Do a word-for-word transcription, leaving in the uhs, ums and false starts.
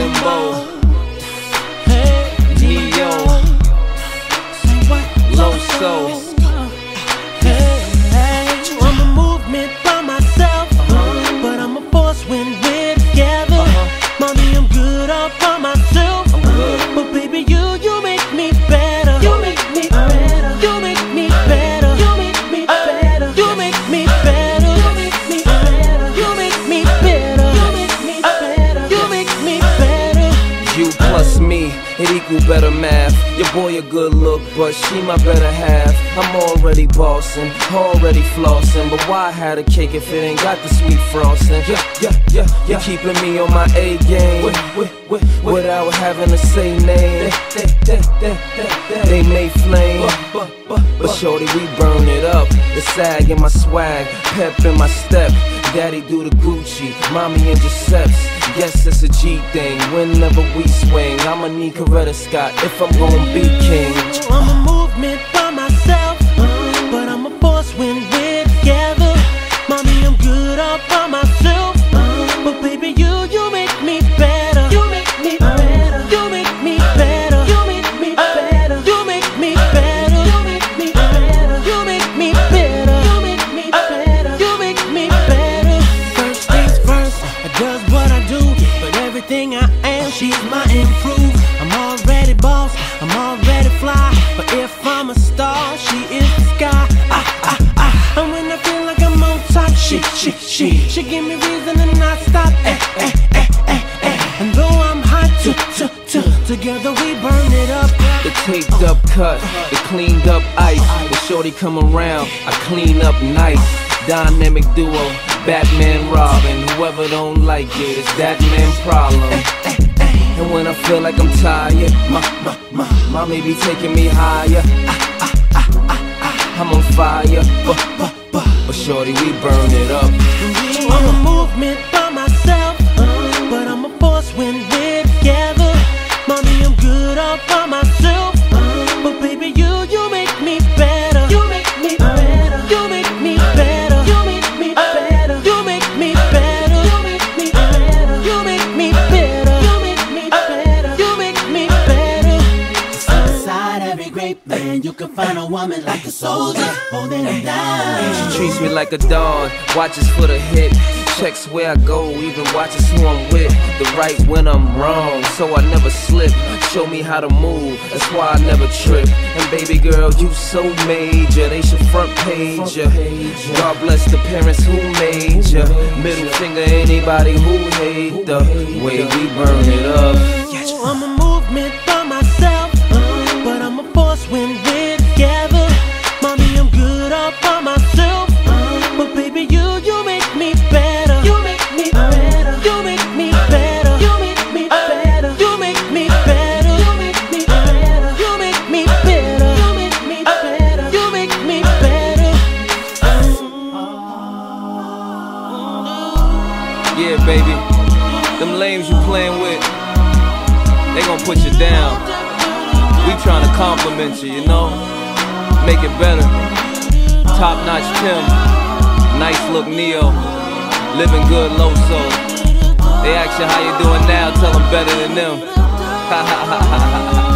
Timbo, Neo, Loso. I'm a movement by myself, but I'm a force when we're together. Mommy, I'm good all by myself, but baby, you, you make me better. You make me better. You make me better. You make me better. You make me better. You make me better. You make me better. You make me better. You make me better. You plus me, it equal better math. Your boy a good look, but she my better half. I'm already bossing, already flossing, but why have a cake if it ain't got the sweet frosting? Yeah, yeah, yeah, yeah. You keeping me on my A game with, with, with, without having to say name. They, they, they, they, they may flame, but, but, but shorty, we burn it up. The sag in my swag, pep in my step. Daddy do the Gucci, mommy in Giuseppe's. Yes, it's a G thing. Whenever we swing, I'ma need Coretta Scott if I'm gonna be king. I'm a movement by myself, but I'm a force when we're together. Mommy, I'm good all by myself, but baby, you, you make me better. You make me better. You make me better. You make me better. You make me better. You make me better. You make me better. You make me better. You make me better. First things first, I does what I do, but everything I am, she's my improve. I'm already boss, I'm already fly, but if I'm a star, she is the sky. Ah, ah, ah. And when I feel like I'm on top, she, she, she, she give me reason to not stop. Eh, eh, eh, eh, eh. And though I'm hot, t, t, t, together we burn it up. The taped up cut, the cleaned up ice. The shorty come around, I clean up nice. Dynamic duo, Batman, Robin. Whoever don't like it, it's that man problem. And when I feel like I'm tired, my, my, my, mommy be taking me higher. Ah, ah, ah, ah, ah, I'm on fire, but, but, but, but shorty, we burn it up. I'm a movement by myself, but I'm a force when we're together. Mommy, I'm good all by myself, but baby, you, you make me better. You make me better. You make me better. You make me better. You make me better. You make me better. You make me better. You make me better. You make me better. Inside every great man, you can find a woman like a soldier, holding him down. She treats me like a dog, watches for the hit. Checks where I go, even watches who I'm with. The right when I'm wrong, so I never slip. Show me how to move, that's why I never trip. And baby girl, you so major, they should front page ya. God bless the parents who made ya. Middle finger anybody who hate the way we burn it up. I'm a movement by myself, but I'm a force when we're together. Mommy, I'm good all by myself, but baby, you, you make me better. You make me better. You make me better. You make me better. You make me better. You make me better. You make me better. You make me better. You make me better. Yeah, baby, them lames you playing with, they gon' put you down. We tryna compliment you, you know, make it better. Top notch Tim, nice look Neo, living good Loso. They ask you how you doing now, tell them better than them. Ha ha ha ha ha.